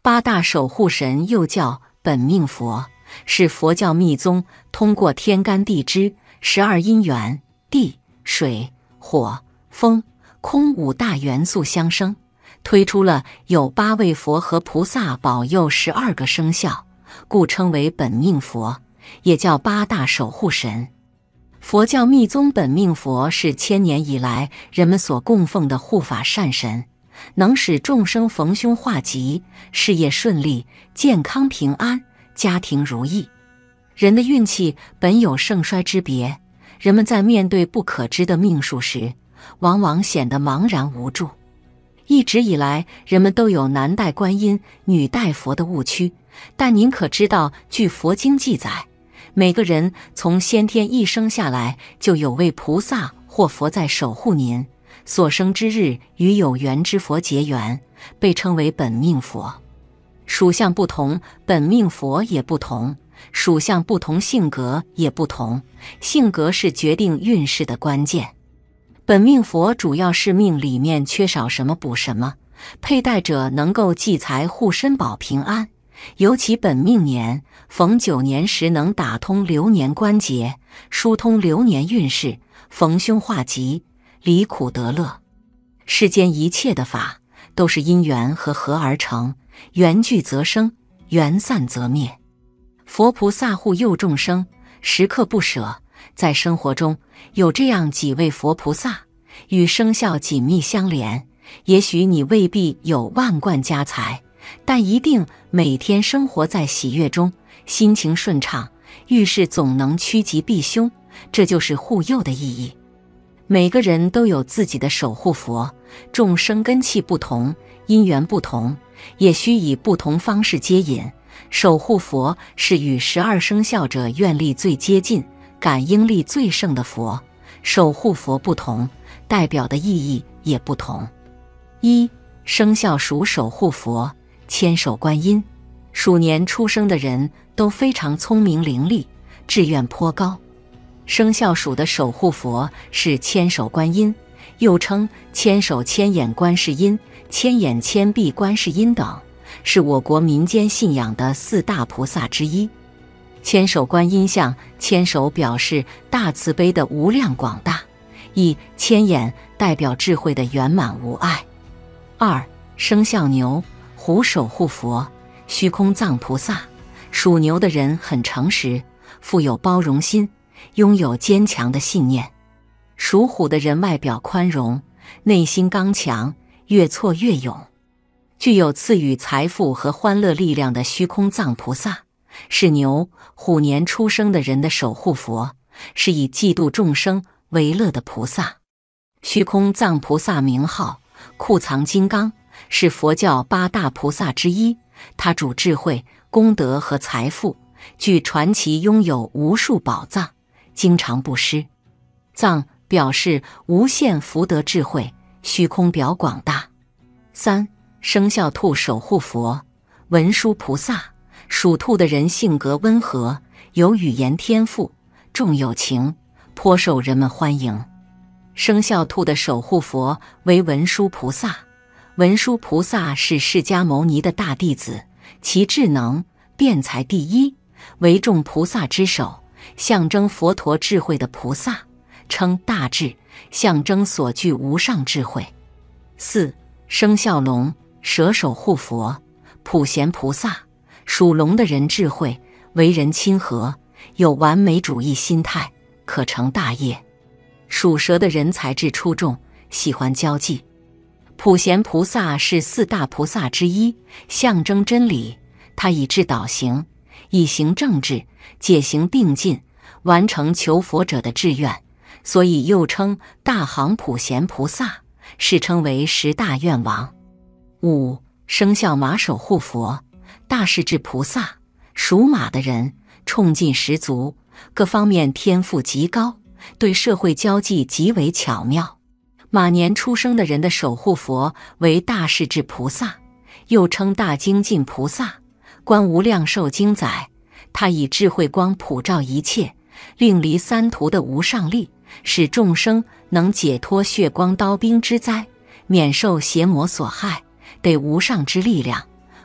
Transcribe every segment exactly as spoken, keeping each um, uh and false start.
八大守护神又叫本命佛，是佛教密宗通过天干地支、十二因缘、地、水、火、风、空五大元素相生，推出了有八位佛和菩萨保佑十二个生肖，故称为本命佛，也叫八大守护神。佛教密宗本命佛是千年以来人们所供奉的护法善神，能使众生逢凶化吉，事业顺利，健康平安，家庭如意。人的运气本有盛衰之别，人们在面对不可知的命数时，往往显得茫然无助。一直以来，人们都有男戴观音、女戴佛的误区，但您可知道，据佛经记载，每个人从先天一生下来，就有位菩萨或佛在守护您，所生之日与有缘之佛结缘，被称为本命佛。属相不同，本命佛也不同；属相不同，性格也不同。性格是决定运势的关键。本命佛主要是命里面缺少什么补什么，佩戴者能够济财护身保平安。尤其本命年逢九年时，能打通流年关节，疏通流年运势，逢凶化吉，离苦得乐。世间一切的法都是因缘和合而成，缘聚则生，缘散则灭。佛菩萨护佑众生，时刻不舍。在生活中有这样几位佛菩萨，与生肖紧密相连。也许你未必有万贯家财，但一定每天生活在喜悦中，心情顺畅，遇事总能趋吉避凶，这就是护佑的意义。每个人都有自己的守护佛，众生根气不同，因缘不同，也需以不同方式接引。守护佛是与十二生肖者愿力最接近、感应力最盛的佛，守护佛不同，代表的意义也不同。一、生肖属守护佛，千手观音。鼠年出生的人都非常聪明伶俐，志愿颇高。生肖属的守护佛是千手观音，又称千手千眼观世音、千眼千臂观世音等，是我国民间信仰的四大菩萨之一。千手观音像千手表示大慈悲的无量广大，以千眼代表智慧的圆满无碍。二、生肖牛，虎守护佛，虚空藏菩萨。属牛的人很诚实，富有包容心，拥有坚强的信念。属虎的人外表宽容，内心刚强，越挫越勇。具有赐予财富和欢乐力量的虚空藏菩萨，是牛、虎年出生的人的守护佛，是以济度众生为乐的菩萨。虚空藏菩萨名号库藏金刚，是佛教八大菩萨之一，他主智慧、功德和财富，据传其拥有无数宝藏，经常布施。藏表示无限福德智慧，虚空表广大。三、生肖兔守护佛，文殊菩萨。属兔的人性格温和，有语言天赋，重友情，颇受人们欢迎。生肖兔的守护佛为文殊菩萨。文殊菩萨是释迦牟尼的大弟子，其智能、辩才第一，为众菩萨之首，象征佛陀智慧的菩萨，称大智，象征所具无上智慧。四、生肖龙，蛇守护佛，普贤菩萨。属龙的人智慧，为人亲和，有完美主义心态，可成大业。属蛇的人才智出众，喜欢交际。普贤菩萨是四大菩萨之一，象征真理，他以智导行，以行正治，解行定进，完成求佛者的志愿，所以又称大行普贤菩萨，世称为十大愿王。五、生肖马守护佛，大势至菩萨。属马的人冲劲十足，各方面天赋极高，对社会交际极为巧妙。马年出生的人的守护佛为大势至菩萨，又称大精进菩萨，观无量寿经载，他以智慧光普照一切，令离三途的无上力，使众生能解脱血光刀兵之灾，免受邪魔所害，得无上之力量，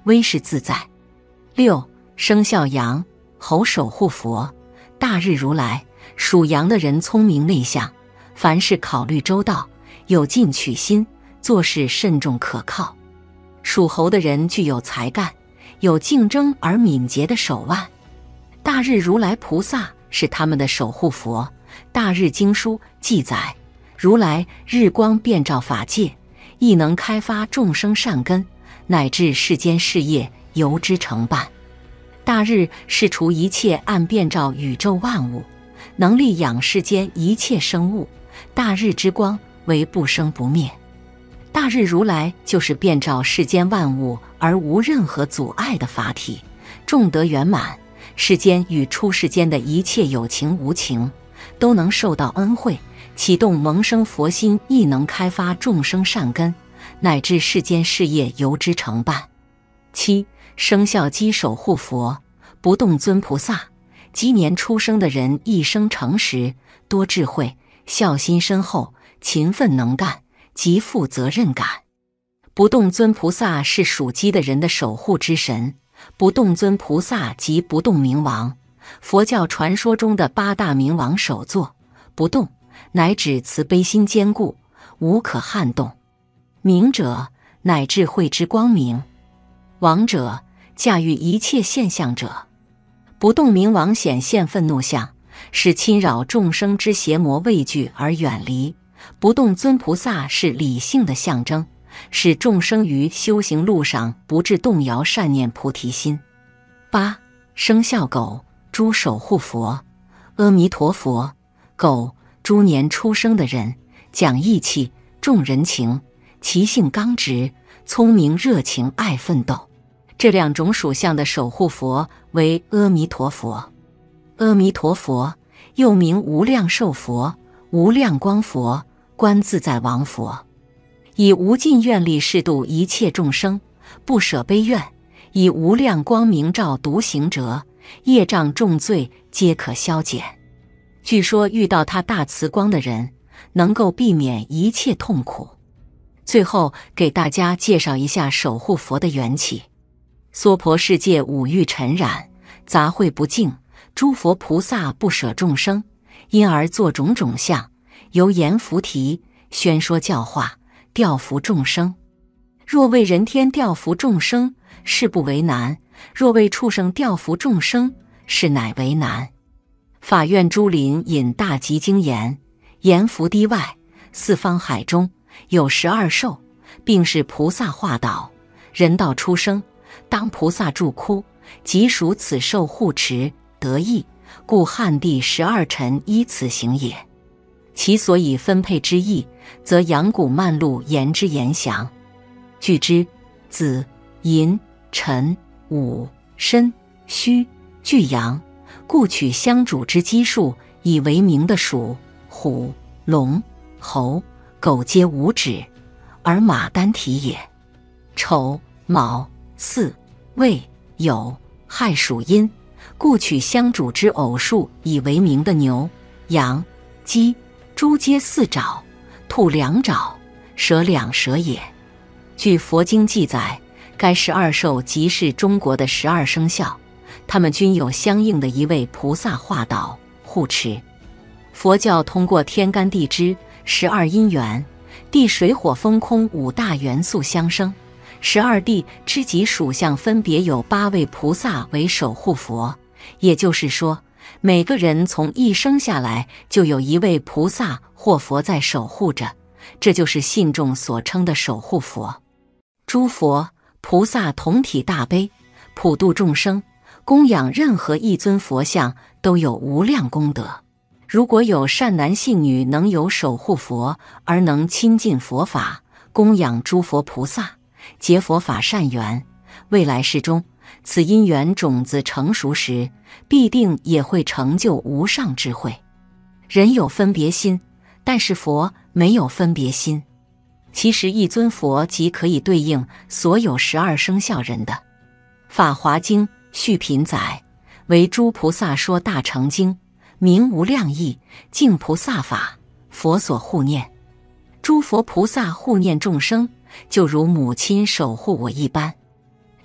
威势自在。六、生肖羊，猴守护佛，大日如来。属羊的人聪明内向，凡事考虑周到，有进取心，做事慎重可靠。属猴的人具有才干，有竞争而敏捷的手腕。大日如来菩萨是他们的守护佛。大日经书记载，如来日光遍照法界，亦能开发众生善根，乃至世间事业由之成办。大日是除一切暗遍照宇宙万物，能力养世间一切生物。大日之光为不生不灭。大日如来就是遍照世间万物而无任何阻碍的法体，众德圆满，世间与出世间的一切有情无情都能受到恩惠，启动萌生佛心，亦能开发众生善根，乃至世间事业由之成办。七、生肖鸡守护佛，不动尊菩萨。鸡年出生的人一生诚实，多智慧，孝心深厚，勤奋能干，极负责任感。不动尊菩萨是属鸡的人的守护之神。不动尊菩萨即不动明王，佛教传说中的八大明王首座。不动乃指慈悲心坚固，无可撼动。明者乃智慧之光明，王者驾驭一切现象者。不动明王显现愤怒相，使侵扰众生之邪魔畏惧而远离。不动尊菩萨是理性的象征，使众生于修行路上不致动摇善念菩提心。八、生肖狗，猪守护佛，阿弥陀佛。狗，猪年出生的人，讲义气，重人情，其性刚直，聪明热情，爱奋斗。这两种属相的守护佛为阿弥陀佛。阿弥陀佛又名无量寿佛、无量光佛、观自在王佛，以无尽愿力示度一切众生，不舍悲怨，以无量光明照独行者，业障重罪皆可消减。据说遇到他大慈光的人，能够避免一切痛苦。最后给大家介绍一下守护佛的缘起。娑婆世界五欲尘染，杂秽不净，诸佛菩萨不舍众生，因而作种种相，由言菩提，宣说教化，调伏众生。若为人天调伏众生，是不为难；若为畜生调伏众生，是乃为难。法院诸林引大集经言，言福堤外，四方海中有十二兽，并是菩萨化导，人道出生，当菩萨住窟，即属此兽护持得益，故汉地十二辰依此行也。其所以分配之意，则阳谷曼露言之言详。据之，子、寅、辰、午、申、戌、巨阳，故取相主之基数，以为名的鼠、虎、龙、猴、狗皆无指，而马单体也。丑、卯、巳、未、酉、亥属阴，故取相主之偶数，以为名的牛、羊、鸡、猪皆四爪，兔两爪，蛇两舌也。据佛经记载，该十二兽即是中国的十二生肖，它们均有相应的一位菩萨化导护持。佛教通过天干地支、十二因缘、地水火风空五大元素相生，十二地之级属相分别有八位菩萨为守护佛，也就是说，每个人从一生下来就有一位菩萨或佛在守护着，这就是信众所称的守护佛。诸佛菩萨同体大悲，普度众生，供养任何一尊佛像都有无量功德。如果有善男信女能有守护佛，而能亲近佛法，供养诸佛菩萨，结佛法善缘，未来世中，此因缘种子成熟时，必定也会成就无上智慧。人有分别心，但是佛没有分别心。其实一尊佛即可以对应所有十二生肖人的。法华经续品载，为诸菩萨说大乘经，名无量义，净菩萨法，佛所护念。诸佛菩萨护念众生，就如母亲守护我一般。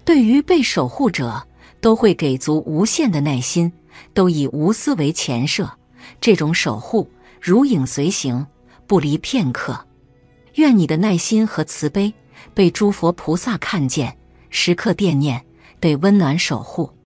对于被守护者，都会给足无限的耐心，都以无私为前设。这种守护如影随形，不离片刻。愿你的耐心和慈悲被诸佛菩萨看见，时刻惦念，得温暖守护。